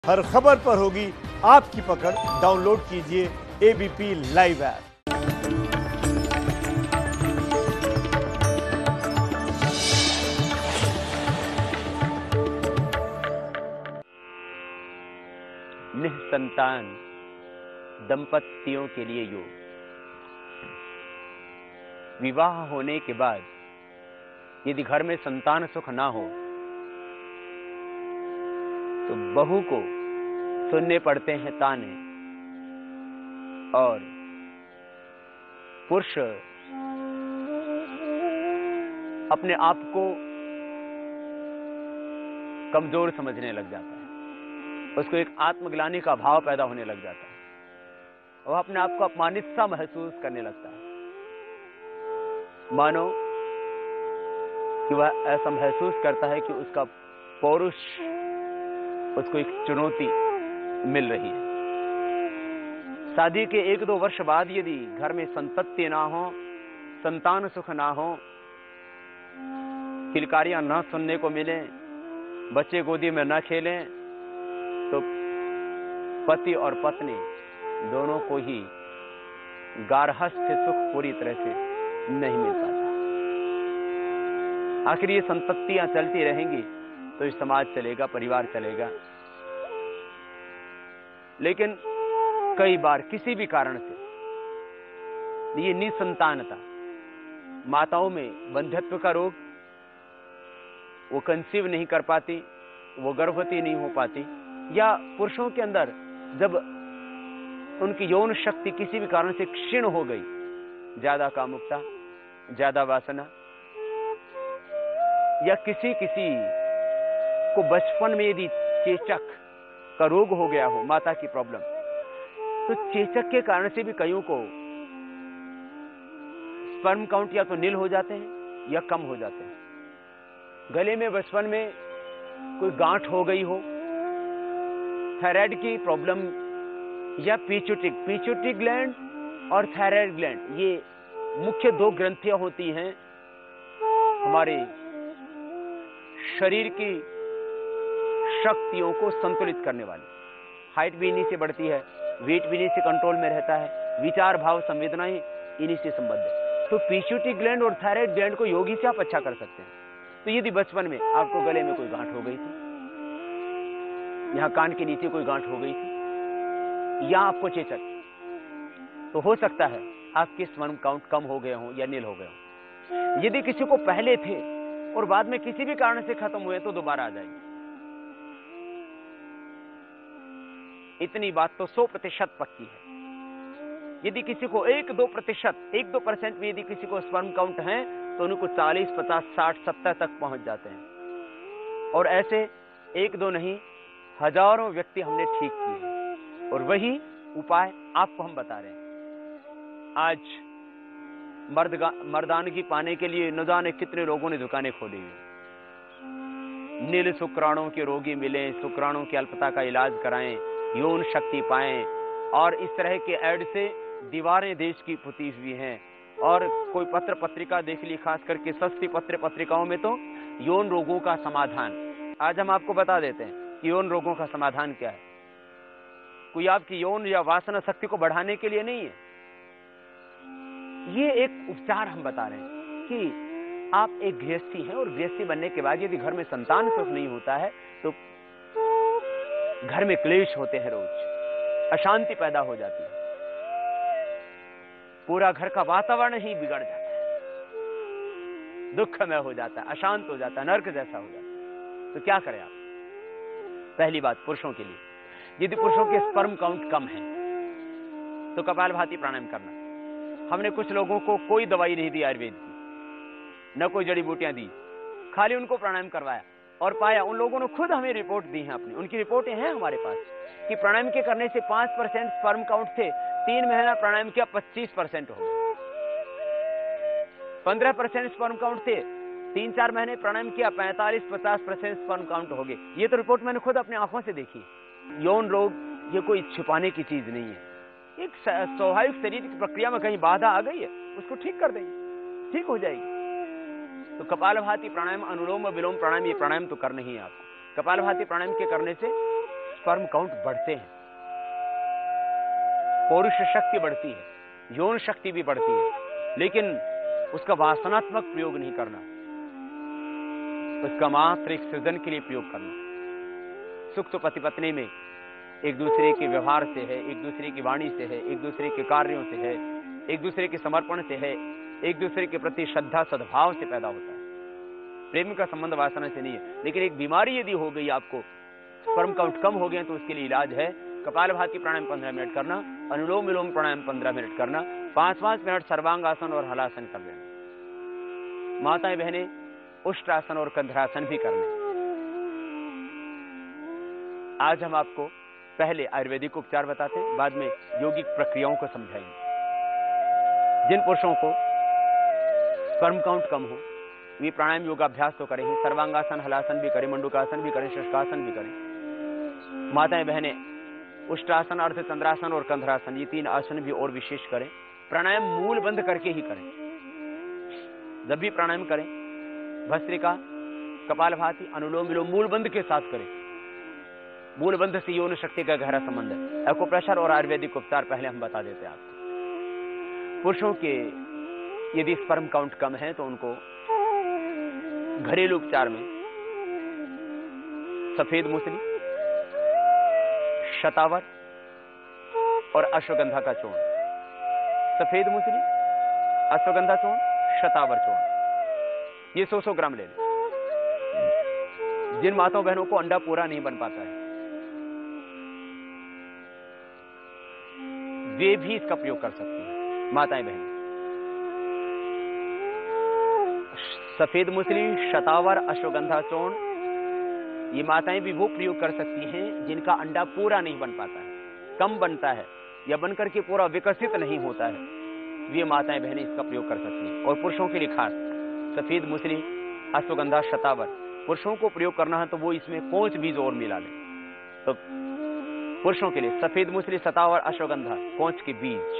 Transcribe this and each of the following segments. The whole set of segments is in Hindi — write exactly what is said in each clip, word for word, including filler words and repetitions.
हर खबर पर होगी आपकी पकड़। डाउनलोड कीजिए एबीपी लाइव ऐप। निःसंतान दंपतियों के लिए योग। विवाह होने के बाद यदि घर में संतान सुख ना हो तो बहू को सुनने पड़ते हैं ताने, और पुरुष अपने आप को कमजोर समझने लग जाता है। उसको एक आत्मग्लानि का भाव पैदा होने लग जाता है। वह अपने आप को अपमानित सा महसूस करने लगता है, मानो कि वह ऐसा महसूस करता है कि उसका पौरुष उसको एक चुनौती मिल रही है। शादी के एक दो वर्ष बाद यदि घर में संतति ना हो, संतान सुख ना हो, किलकारियां ना सुनने को मिले, बच्चे गोदी में ना खेलें, तो पति और पत्नी दोनों को ही गार्हस्थ्य सुख पूरी तरह से नहीं मिल पाता। आखिर ये संपत्तियां चलती रहेंगी तो इस समाज चलेगा, परिवार चलेगा। लेकिन कई बार किसी भी कारण से ये निसंतानता, माताओं में वंध्यत्व का रोग, वो कंसीव नहीं कर पाती, वो गर्भवती नहीं हो पाती, या पुरुषों के अंदर जब उनकी यौन शक्ति किसी भी कारण से क्षीण हो गई, ज्यादा कामुकता, ज्यादा वासना, या किसी किसी को बचपन में यदि चेचक का रोग हो गया हो, माता की प्रॉब्लम, तो चेचक के कारण से भी कईयों को स्पर्म काउंट या तो नील हो जाते हैं या कम हो जाते हैं। गले में बचपन में कोई गांठ हो गई हो, थायराइड की प्रॉब्लम, या पीचुटिक पीचुटिक ग्लैंड और थायराइड ग्लैंड, ये मुख्य दो ग्रंथियां होती हैं हमारे शरीर की शक्तियों को संतुलित करने वाली। हाइट भी इन्हीं से बढ़ती है, वेट भी इन्हीं से कंट्रोल में रहता है, विचार भाव संवेदनाएं इन्हीं से संबद्ध है। तो पीचुटिक ग्लैंड और थायराइड ग्लैंड को योगी से आप अच्छा कर सकते हैं। तो यदि बचपन में आपको गले में कोई गांठ हो गई थी, यहां कान के नीचे कोई गांठ हो गई थी, या आपको चेचक, तो हो सकता है आपके स्पर्म काउंट कम हो गए हों या नील हो गए हों। यदि किसी को पहले थे और बाद में किसी भी कारण से खत्म हुए तो दोबारा आ जाएंगे। इतनी बात तो सौ प्रतिशत पक्की है। यदि किसी को एक दो प्रतिशत एक दो परसेंट में यदि किसी को स्पर्म काउंट है तो उनको चालीस पचास साठ सत्तर तक पहुंच जाते हैं। और ऐसे एक दो नहीं, हजारों व्यक्ति हमने ठीक किए हैं, और वही उपाय आपको हम बता रहे हैं। आज मर्द मर्दानगी पाने के लिए न जाने कितने लोगों ने दुकानें खोली हुई। नील शुक्राणुओं के रोगी मिले, शुक्राणुओं की अल्पता का इलाज कराएं, यौन शक्ति पाएं, और इस तरह के ऐड से दीवारें देश की पुती हुई हैं। और कोई पत्र पत्रिका देख ली, खास करके सस्ती पत्र पत्रिकाओं में तो यौन रोगों का समाधान। आज हम आपको बता देते हैं कि यौन रोगों का समाधान क्या है। कोई आपकी यौन या वासना शक्ति को बढ़ाने के लिए नहीं है, ये एक उपचार हम बता रहे हैं कि आप एक गृहस्थी हैं, और गृहस्थी बनने के बाद यदि घर में संतान सुख नहीं होता है तो घर में क्लेश होते हैं, रोज अशांति पैदा हो जाती है, पूरा घर का वातावरण ही बिगड़ जाता है, दुखमय हो जाता है, अशांत हो जाता है, नर्क जैसा हो जाता है। तो क्या करें आप? पहली बात पुरुषों के लिए, यदि पुरुषों के स्पर्म काउंट कम है तो कपालभाति प्राणायाम करना। हमने कुछ लोगों को कोई दवाई नहीं दी आयुर्वेद की, न कोई जड़ी बूटियां दी, खाली उनको प्राणायाम करवाया और पाया, उन लोगों ने खुद हमें रिपोर्ट दी है अपनी, उनकी रिपोर्टें हैं हमारे पास, कि प्राणायाम के करने से पांच परसेंट स्पर्म काउंट थे, तीन महीना प्राणायाम किया पच्चीस परसेंट हो गए। पंद्रह परसेंट स्पर्म काउंट थे, तीन चार महीने प्राणायाम किया, पैंतालीस पचास परसेंट स्पर्म काउंट हो गए। ये तो रिपोर्ट मैंने खुद अपनी आंखों से देखी। यौन रोग ये कोई छुपाने की चीज नहीं है, एक स्वाभाविक शरीर की प्रक्रिया में कहीं बाधा आ गई है, उसको ठीक कर देंगे, ठीक हो जाएगी। तो कपालभाति प्राणायाम, अनुलोम विलोम प्राणायाम, ये प्राणायाम तो करना ही है आपको। कपालभाति प्राणायाम के करने से स्पर्म काउंट बढ़ते हैं, पौरुष शक्ति बढ़ती है, यौन शक्ति भी बढ़ती है, लेकिन उसका वासनात्मक प्रयोग नहीं करना, उसका मात्र एक सृजन के लिए प्रयोग करना। सुख तो पति पत्नी में एक दूसरे के व्यवहार से है, एक दूसरे की वाणी से है, एक दूसरे के कार्यों से है, एक दूसरे के समर्पण से है, एक दूसरे के प्रति श्रद्धा सद्भाव से पैदा होता है। प्रेम का संबंध वासना से नहीं है। लेकिन एक बीमारी यदि हो गई, आपको स्पर्म काउंट कम हो गया, तो उसके लिए इलाज है कपालभाति प्राणायाम पंद्रह मिनट करना, अनुलोम विलोम प्राणायाम पंद्रह मिनट करना, पांच पांच मिनट सर्वांगासन और हलासन कर लेना। माताएं बहनें उष्ट्रासन और कंधरासन भी कर लें। आज हम आपको पहले आयुर्वेदिक उपचार बताते हैं, बाद में योगिक प्रक्रियाओं को समझाएंगे। जिन पुरुषों को स्पर्म काउंट कम हो, वे प्राणायाम योगाभ्यास तो करें ही, सर्वांगासन हलासन भी करें, मंडूकासन भी करें, शशकासन भी करें। माताएं बहनें उष्ट्रासन, अर्धचंद्रासन और कंधरासन, ये तीन आसन भी और विशेष करें। प्राणायाम मूल बंद करके ही करें। जब भी प्राणायाम करें, भस्त्रिका, कपालभाति, अनुलोम विलोम मूल बंद के साथ करें। मूल बंध से यौन शक्ति का गहरा संबंध है। एक्यूप्रेशर और आयुर्वेदिक उपचार पहले हम बता देते हैं आपको। पुरुषों के यदि स्पर्म काउंट कम है तो उनको घरेलू उपचार में सफेद मूसली, शतावर और अश्वगंधा का चूर्ण, सफेद मूसली, अश्वगंधा चूर्ण, शतावर चूर्ण, ये सौ सौ ग्राम ले लें। जिन माताओं बहनों को अंडा पूरा नहीं बन पाता है, वे भी इसका प्रयोग कर सकती हैं। माताएं बहनें सफेद मूसली, शतावर, अश्वगंधा चूर्ण, ये माताएं भी वो प्रयोग कर सकती हैं जिनका अंडा पूरा नहीं बन पाता है, कम बनता है या बनकर के पूरा विकसित नहीं होता है। वे माताएं बहनें इसका प्रयोग कर सकती हैं। और पुरुषों के लिए खास सफेद मूसली, अश्वगंधा, शतावर, पुरुषों को प्रयोग करना है तो वो इसमें पांच बीज और मिला लें। तो पुरुषों के लिए सफेद मूसली, शतावर, अश्वगंधा, पांच के बीज,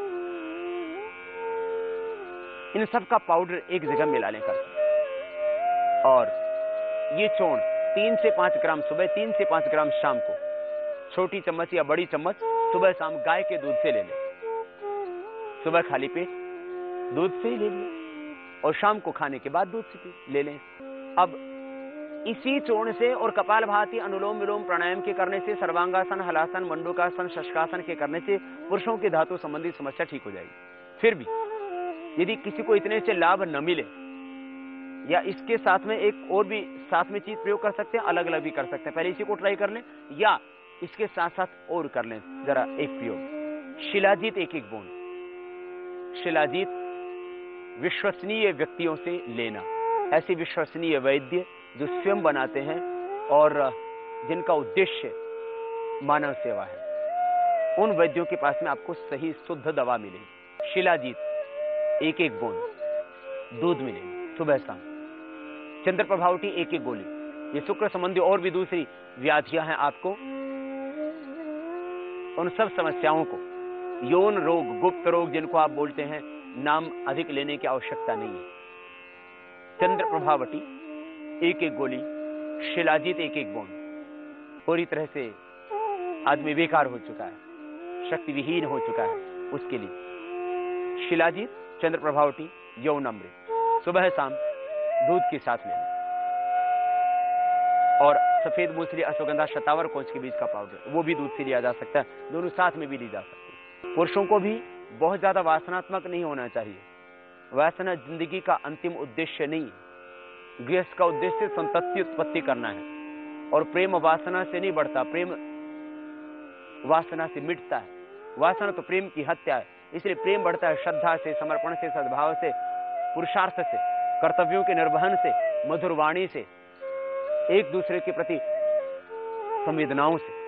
इन सब का पाउडर एक जगह मिला लें करके। और ये चूर्ण तीन से पांच ग्राम सुबह, तीन से पांच ग्राम शाम को, छोटी चम्मच या बड़ी चम्मच सुबह शाम गाय के दूध से ले लें। सुबह खाली पेट दूध से ही ले लें और शाम को खाने के बाद दूध से ले लें। अब इसी चूर्ण से और कपालभाति, अनुलोम विलोम प्राणायाम के करने से, सर्वांगासन, हलासन, मंडूकासन, शशकासन के करने से पुरुषों की धातु संबंधी समस्या ठीक हो जाएगी। फिर भी यदि किसी को इतने से लाभ न मिले, या इसके साथ में एक और भी साथ में चीज प्रयोग कर सकते हैं, अलग अलग भी कर सकते हैं। पहले इसी को ट्राई कर लें या इसके साथ साथ और कर लें जरा एक प्रयोग। शिलाजीत एक एक बूंद, शिलाजीत विश्वसनीय व्यक्तियों से लेना, ऐसे विश्वसनीय वैद्य जो स्वयं बनाते हैं और जिनका उद्देश्य मानव सेवा है, उन वैद्यों के पास में आपको सही शुद्ध दवा मिलेगी। शिलाजीत एक एक बूंद दूध मिलेगी सुबह शाम। चंद्र प्रभावटी एक एक गोली, ये शुक्र संबंधी और भी दूसरी व्याधियां हैं, आपको उन सब समस्याओं को, यौन रोग, गुप्त रोग जिनको आप बोलते हैं, नाम अधिक लेने की आवश्यकता नहीं है। चंद्र प्रभावटी एक एक गोली, शिलाजीत एक एक बूंद। पूरी तरह से आदमी बेकार हो चुका है, शक्ति विहीन हो चुका है, उसके लिए शिलाजीत, चंद्र प्रभावटी, यौन अमृत सुबह शाम दूध के साथ लेना। और सफेद मूसली, अश्वगंधा, शतावर, कोच के बीज का पाउडर, वो भी दूध से लिया जा सकता है, दोनों साथ में भी ली जा सकती है। पुरुषों को भी बहुत ज्यादा वासनात्मक नहीं होना चाहिए। वासना जिंदगी का अंतिम उद्देश्य नहीं है। गृहस्थ का उद्देश्य संतति उत्पत्ति करना है, और प्रेम वासना से नहीं बढ़ता, प्रेम वासना से मिटता है। वासना तो प्रेम की हत्या है, इसलिए प्रेम बढ़ता है श्रद्धा से, समर्पण से, सद्भाव से, पुरुषार्थ से, कर्तव्यों के निर्वहन से, मधुर वाणी से, एक दूसरे के प्रति संवेदनाओं से।